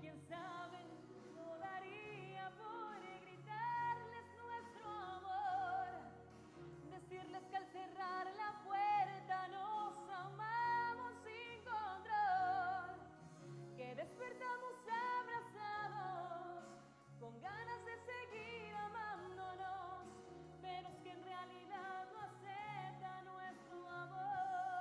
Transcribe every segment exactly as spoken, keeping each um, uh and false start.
quién sabe, lo daría por gritarles nuestro amor, decirles que al cerrar la puerta nos amamos sin control, que despertamos abrazados con ganas de seguir amándonos, pero es que en realidad no acepta nuestro amor.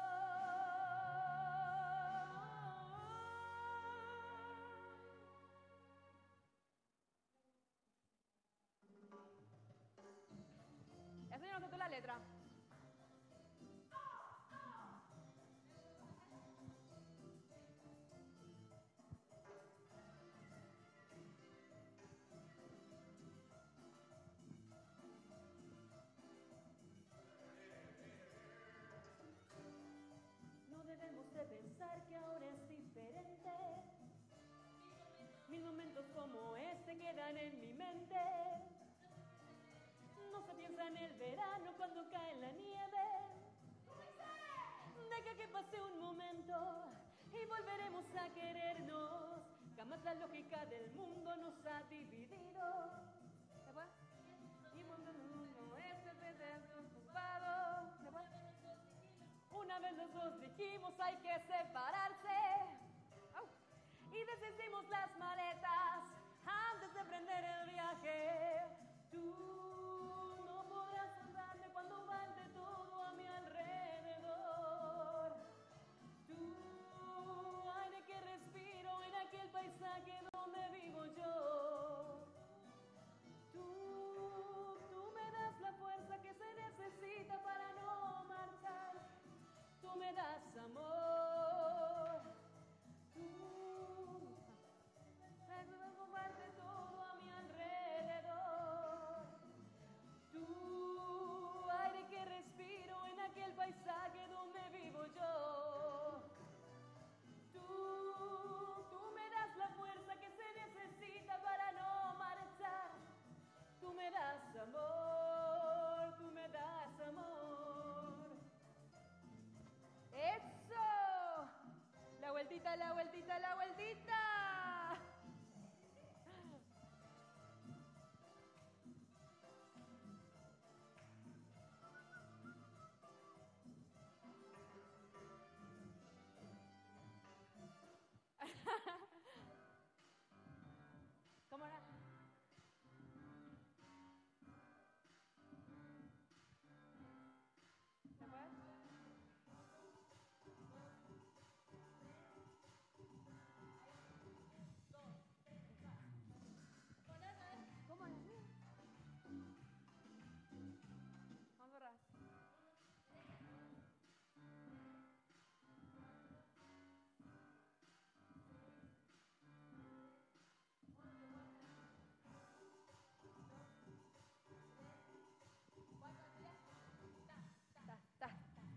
Eso yo no sé tú la letra. No debemos de pensar que ahora es diferente. Mil momentos como este quedan en mi mente. No se piensa en el verano cuando cae la nieve. Deja que pase un momento y volveremos a querernos. Jamás la lógica del mundo nos ha dividido. ¿Se fue? Y cuando el mundo este se desocupado. ¿Se fue? Una vez los dos dijimos hay que separarse. Oh. Y deshicimos las maletas antes de emprender el viaje. Tú no podrás salvarme cuando falte todo a mi alrededor. Tú, aire que respiro en aquel paisaje donde vivo yo. Tú, tú me das la fuerza que se necesita para no marchar. Tú me das amor. Tú me comparte todo a mi alrededor. Tú, aire que respiro en aquel paisaje donde vivo yo. Tú, tú me das la fuerza que se necesita para no marchar. Tú me das amor, tú me das amor. ¡Eso! La vueltita, la vueltita, la vueltita. ¿Cómo era? ¿Se fue? ¿Cómo era? Vamos a borrar. Ta, ta, ta.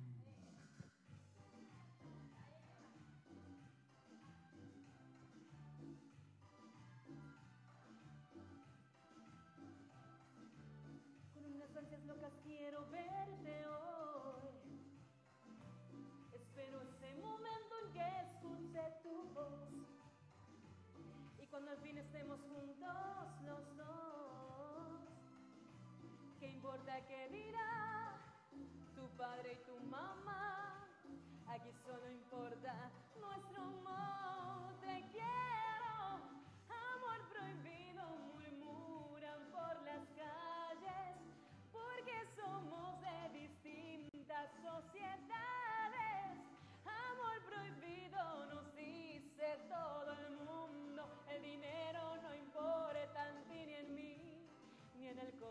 Con unas ansias locas quiero verte hoy. Espero ese momento en que escuche tu voz. Y cuando al fin estemos juntos los dos, ¿qué importa qué dirá tu padre y tu mamá? Aquí solo importa nuestro amor. Te quiero, amor prohibido, murmuran por las calles, porque somos de distintas sociedades. Amor prohibido nos dice todo el mundo. El dinero no importa en ti ni en mí, ni en el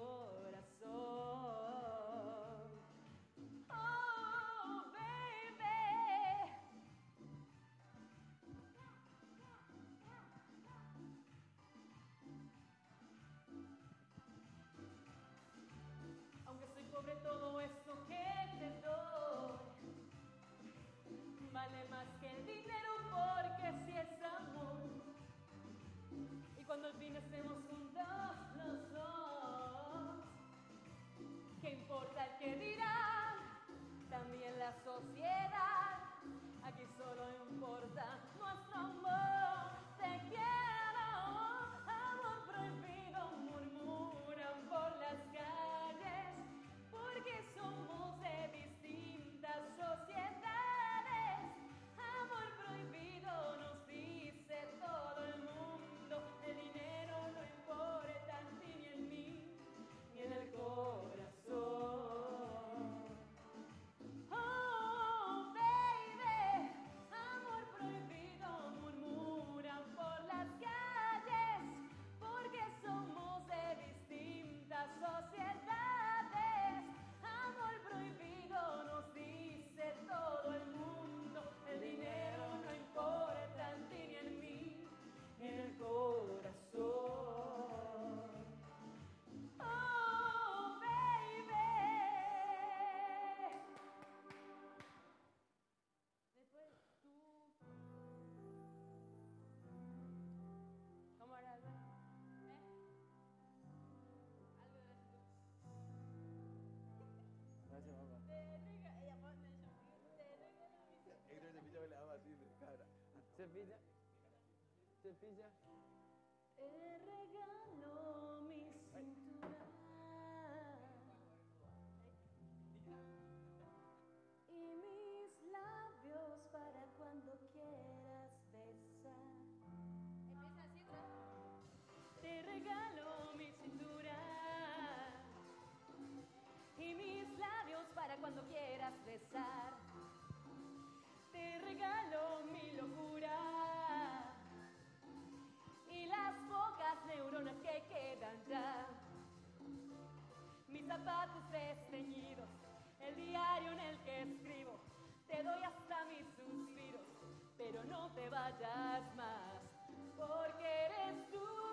corazón. Oh, baby. Aunque soy pobre, todo esto que te doy vale más que el dinero, porque si es amor. Y cuando al fin estemos juntos los dos, ¿qué importa el que dirán? También la sociedad. Aquí solo importa nuestro amor. Te quiero, ¿Cepilla? ¿Cepilla? Te regalo mi cintura y mis labios para cuando quieras besar. Empieza así, ¿no? Te regalo mi cintura y mis labios para cuando quieras besar. Te regalo mi locura y las pocas neuronas que quedan ya. Mis zapatos desteñidos, el diario en el que escribo. Te doy hasta mis suspiros, pero no te vayas más, porque eres tú.